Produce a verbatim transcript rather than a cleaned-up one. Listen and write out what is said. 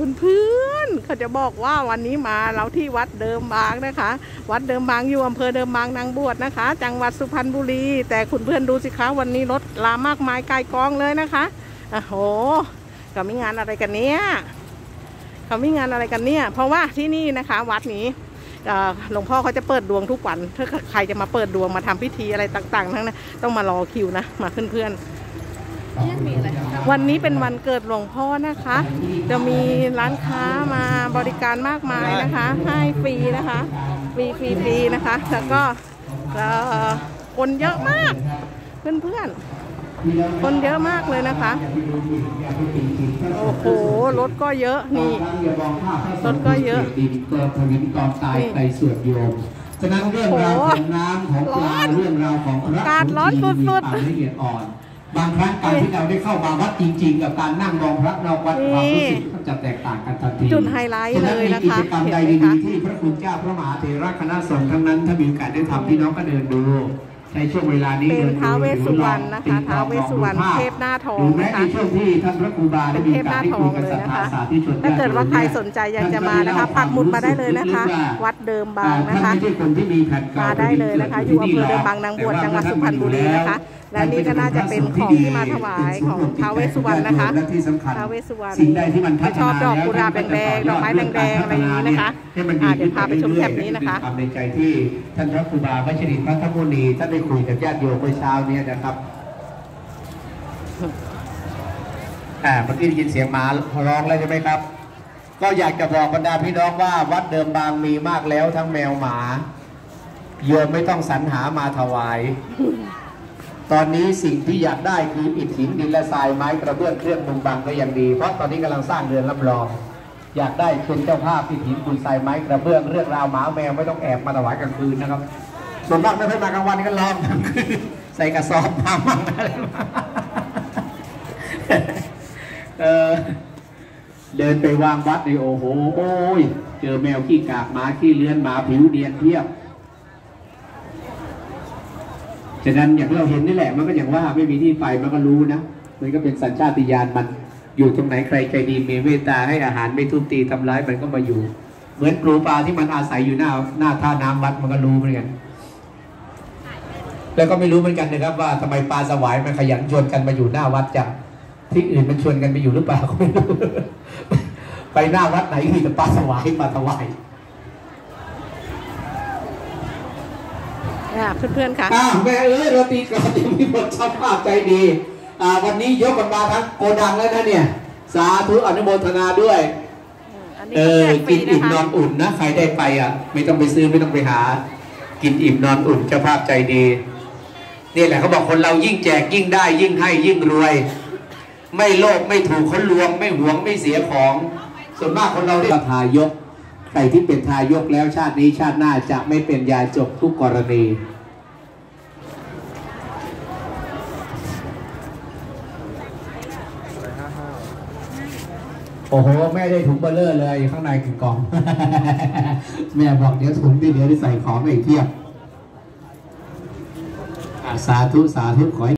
เพื่อนๆเขาจะบอกว่าวันนี้มาเราที่วัดเดิมบางนะคะวัดเดิมบางอยู่อำเภอเดิมบางนางบวชนะคะจังหวัดสุพรรณบุรีแต่คุณเพื่อนดูสิคะวันนี้รถลามากมายไกลกองเลยนะคะโอ้โหเขามีงานอะไรกันเนี่ยเขามีงานอะไรกันเนี่ยเพราะว่าที่นี่นะคะวัดนี้หลวงพ่อเขาจะเปิดดวงทุกวันถ้าใครจะมาเปิดดวงมาทำพิธีอะไรต่างๆทั้งนั้นต้องมารอคิวนะมาเพื่อนๆวันนี้เป็นวันเกิดหลวงพ่อนะคะจะมีร้านค้ามาบริการมากมายนะคะให้ฟรีนะคะฟรีฟรีฟรีนะคะแล้วก็คนเยอะมากเพื่อนๆคนเยอะมากเลยนะคะโอ้โหรถก็เยอะนี่รถก็เยอะดินเกิดทวินกองตายในส่วนโยมฉะนั้นเรื่องราวของน้ำของปลาเรื่องราวของพระการร้อนสุดๆละเอียดอ่อนบางครั้งการที่เราได้เข้ามาวัดจริงๆกับการนั่งมองพระนอกวัดความรู้สึกก็จะแตกต่างกันทันทีจุดไฮไลท์เลยนะคะกิจกรรมใดดีๆที่พระคุณเจ้าพระมหาเถรคณะสงฆ์ทั้งนั้นถ้ามีโอกาสได้ทำพี่น้องก็เดินดูในช่วงเวลานี้เป็นท้าวเวสสุวรรณนะคะท้าวเวสสุวรรณเทพหน้าทองนะคะในช่วงที่ท่านพระครูบาได้มีการได้คุยกับศรัทธาสาธุชนถ้าเกิดว่าใครสนใจอยากจะมานะคะปักหมุดมาได้เลยนะคะวัดเดิมบางนะคะมาได้เลยนะคะอยู่อำเภอเดิมบางนางบวชจังหวัดสุพรรณบุรีนะคะและนี่ก็น่าจะเป็นของที่มาถวายของท้าวเวสสุวรรณนะคะท้าวเวสสุวรรณที่ชอบดอกกุหลาบแดงๆดอกไม้แดงๆอะไรอย่างนี้นะคะเดี๋ยวพาไปชมแถบนี้นะคะในใจที่ท่านพระครูบาวัชรินทร์พระธรรมมุนีท่านได้คุยกับญาติโยมเมื่อเช้านี้นะครับอ่าเมื่อกี้ได้ยินเสียงหมาร้องแล้วใช่ไหมครับก็อยากจะบอกบรรดาพี่น้องว่าวัดเดิมบางมีมากแล้วทั้งแมวหมาโยมไม่ต้องสรรหามาถวายตอนนี้สิ่งที่อยากได้คืออิฐหินดินและทรายไม้กระเบื้องเครื่องมุงบังก็ยังดีเพราะตอนนี้กำลังสร้างเรือนรับรองอยากได้เป็นเจ้าภาพอิฐหินปูนทรายไม้กระเบื้องเรื่องราวหมาแมวไม่ต้องแอบมาถวายกลางคืนนะครับส่วนมากไม่ค่อยมากลางวันก็ร้องใส่กระสอบมามั่งอะไรมาเออเดินไปวางวัดในโอ้โหโอ้ยเจอแมวขี้กากหมาขี้เลื้อนหมาผิวเดียนเทียบฉะนั้นอย่างที่เราเห็นนี่แหละมันก็อย่างว่าไม่มีที่ไปมันก็รู้นะมันก็เป็นสัญชาตญาณมันอยู่ตรงไหนใครใจดีมีเมตตาให้อาหารไม่ทุบตีทำร้ายมันก็มาอยู่เหมือนปลูปลาที่มันอาศัยอยู่หน้าหน้าท่าน้ำวัดมันก็รู้เหมือนกันแล้วก็ไม่รู้เหมือนกันนะครับว่าทำไมปลาสวายมันขยันชวนกันมาอยู่หน้าวัดจังที่อื่นมันชวนกันไปอยู่หรือเปล่าก็ไม่รู้ไปหน้าวัดไหนมีแต่ปลาสวายปลาสวายเพื่อนๆค่ะแม่เอ้ยโรตีกับติมีบทชอบภาพใจดีวันนี้ยกกันมาทั้งโกดังแล้วนะเนี่ยสาธุอนุโมทนาด้วยเออกินอิ่มนอนอุ่นนะใครได้ไปอ่ะไม่ต้องไปซื้อไม่ต้องไปหากินอิ่มนอนอุ่นเจ้าภาพใจดีนี่แหละเขาบอกคนเรายิ่งแจกยิ่งได้ยิ่งให้ยิ่งรวยไม่โลภไม่ถูกคนลวงไม่หวงไม่เสียของส่วนมากคนเราได้ทายกใครที่เป็นทายกแล้วชาตินี้ชาติหน้าจะไม่เป็นยาจกทุกกรณีโอ้โหแม่ได้ถุงเบลเลอร์เลยข้างในคือกล่องแม่บอกเดี๋ยวถุงที่เดี๋ยวได้ใส่ของไม่เทียบสาธุสาธุขอ